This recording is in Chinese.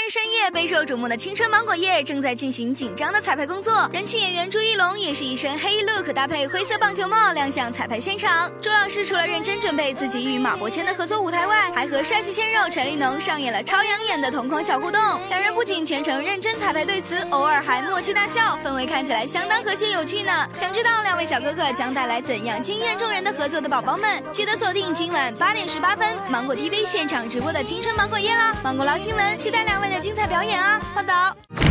深夜备受瞩目的青春芒果夜正在进行紧张的彩排工作，人气演员朱一龙也是一身黑 look 搭配灰色棒球帽亮相彩排现场。朱老师除了认真准备自己与马伯骞的合作舞台外，还和帅气鲜肉陈立农上演了超养眼的同框小互动。两人不仅全程认真彩排对词，偶尔还默契大笑，氛围看起来相当和谐有趣呢。想知道两位小哥哥将带来怎样惊艳众人的合作的宝宝们，记得锁定今晚8点18分芒果 TV 现场直播的青春芒果夜啦！芒果捞新闻，期待两位的精彩表演啊！报道。